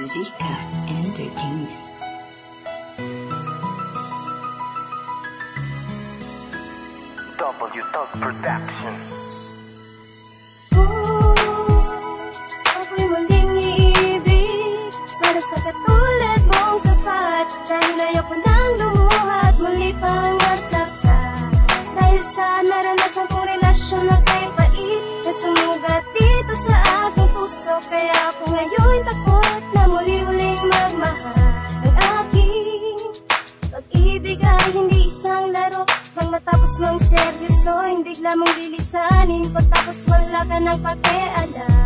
Zika Entertainment. W Talk Production. Ako'y muling iibig, sana sa katulad mong tapat. Dahil ayoko nang lumuha at muli pang masaktan. Dahil sa naranasan kong relasyon na kay pait, na sumugat dito sa aking puso. Kaya ako ngayon takot na muli-uling magmahal. Ang aking pag-ibig ay hindi isang laro. Nang matapos mong seryosoin, bigla mong lilisanin. Pagtapos wala ka ng pakialam.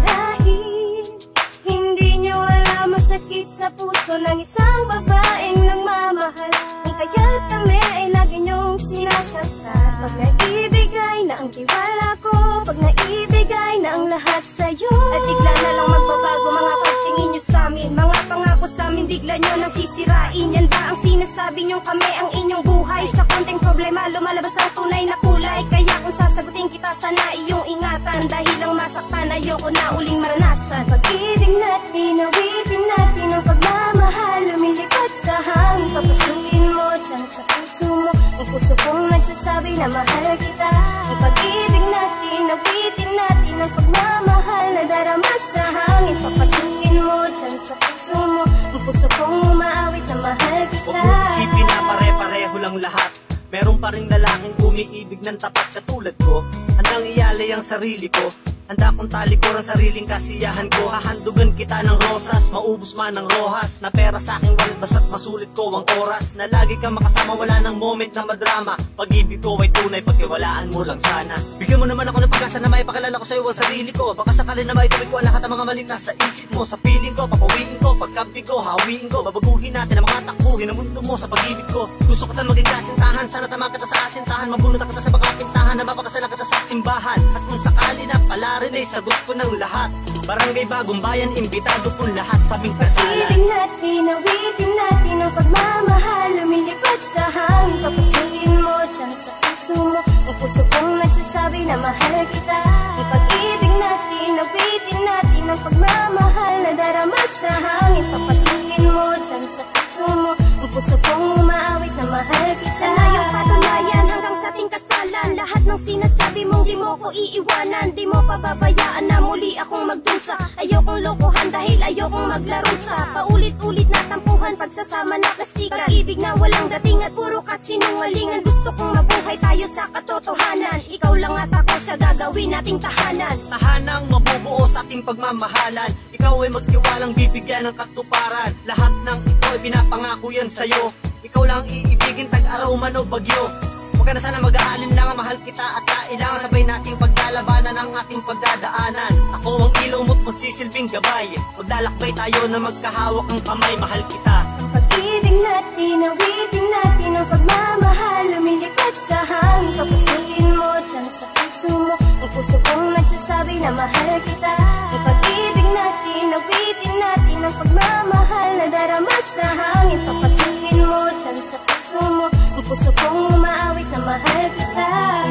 Marahil hindi nyo alam masakit sa puso ng isang babaeng nagmamahal. Kung kaya't kami ay lagi nyong sinasaktan. Pag naibigay na ang tiwala ko, pag naibigay na ang lahat sa'yo, at bigla na lang magbabago mga pagtingin nyo sa'min. Mga pangako sa'min, bigla nyo nang sisirain. Yan ba ang sinasabi nyo kami ang inyong buhay? Sa konting problema, lumalabas ang tunay na kulay. Kaya kung sasagutin kita, sana iyong ingatan. Dahil ang masaktan, ayoko na uling maranasan. Pag-ibig natin, awitin natin ang pagmamahal. Lumilipad sa hangin, papasukin mo dyan sa puso mo. Ang puso kong nagsasabi na mahal kita. Ang pag-ibig natin, awitin natin ang pagmamahal. Nadarama sa hangin, papasukin mo dyan sa puso mo. Ang puso kong umaawit na mahal kita. Huwag mo isipin na pare-pareho lang lahat. Meron pa ring lalaking umiibig ng tapat katulad ko. Handang ialay ang sarili ko. Handa kong talikuran sariling kasiyahan ko. Hahandugan kita ng rosas, maubos man ng rohas. Na pera sa aking wallet, basta't masulit ko ang oras. Na lagi kang makasama, wala ng moment na madrama. Pag-ibig ko ay tunay, pagkiwalaan mo lang sana. Bigyan mo naman ako ng pag-asa na maipakilala ko sa'yo ang sarili ko. Baka sakali na maituloy ko ang lahat ng mga maling nasa isip mo. Sa piling ko, papawiin ko, pagkabig ko, hawiin ko. Babaguhin natin ang mga takbuhin ng mundo mo sa pag-ibig ko. Gusto kita maging kasintahan, sana tama kita sa asintahan. Mabunot kita sa makapintahan, na mapakasalan kita sa simbahan. At kung sakali na pala rin ay sagot ko ng lahat. Barangay Bagong Bayan, imbitado kong lahat sa aming kasalan. Pag-ibig natin, awitin natin ang pagmamahal. Lumilipad sa hangin, papasukin mo dyan sa puso mo. Ang puso kong nagsasabi na mahal kita. Ang pag-ibig natin, awitin natin ang pagmamahal. Nadarama sa hangin, papasukin mo dyan sa puso mo. Ang puso kong umaawit na mahal kita. Sana yung patunayan hanggang sa ating kasalan. Lahat ng sinasabi mong di mo ko iiwanan. Di mo pababayaan na muli akong magdusa. Ayokong lokohan dahil ayokong maglaro sa paulit-ulit na tampuhan, pagsasama na plastikan. Pag-ibig na walang dating at puro kasinungalingan. Gusto kong mabuhay tayo sa katotohanan. Ikaw lang at ako sa gagawin nating tahanan. Tahanang mabubuo sa ating pagmamahalan. Ikaw ay magtiwalang bibigyan ng katuparan. Lahat ng ito ay pinapangako yan sa'yo. Ikaw lang iibigin, tag-araw man o bagyo. Huwag ka na sana mag-aalin lang, mahal kita at kailangan sabay nating paglalabanan ang ating pagdadaanan. Ako ang ilaw mo't magsisilbing gabay. Maglalakbay tayo na magkahawak ang kamay, mahal kita. Ang pag-ibig natin, awitin natin ang pagmamahal. Lumilipad sa hangin, papasukin mo dyan sa puso mo. Ang puso kong nagsasabi na mahal kita. Ang pag-ibig natin, awitin natin ang pagmamahal. Nadarama sa hangin, papasukin mo dyan sa puso mo. Ang puso kong umaawit na mahal kita.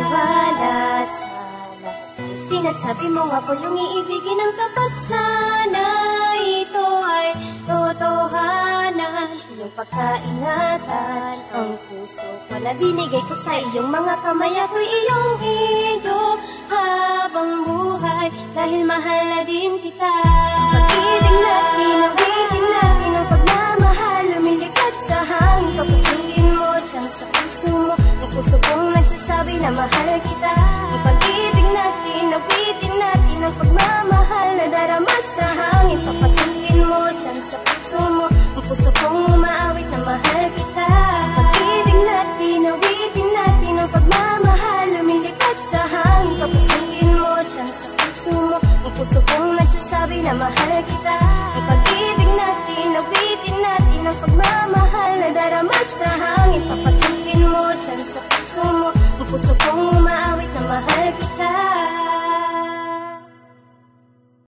Wala sana sinasabi mong ako yung iibigin ng tapat. Sana ito ay totohanan. Iyong pagkaingatan ang puso ko na binigay ko sa iyong mga kamay. Ako'y iyo habang buhay dahil mahal na din kita. Pag-ibig natin, awitin natin ang pagmamahal. Lumilipad sa hangin, papasukin mo dyan sa puso mo. Ang puso kong nagsasabi na mahal kita. Ang pag-ibig natin, awitin natin ang pagmamahal. Nadarama sa hangin, papasukin mo dyan sa puso mo. Ang puso kong umaawit na mahal kita. Pag-ibig natin, awitin natin ang pagmamahal. Lumilipad sa hangin, papasukin mo dyan sa puso mo. Ang puso kong nagsasabi na mahal kita. Ang pag-ibig natin, awitin natin ang pagmamahal. Nadarama sa hangin, papasukin mo dyan sa puso mo. Ang puso kong umaawit na mahal kita.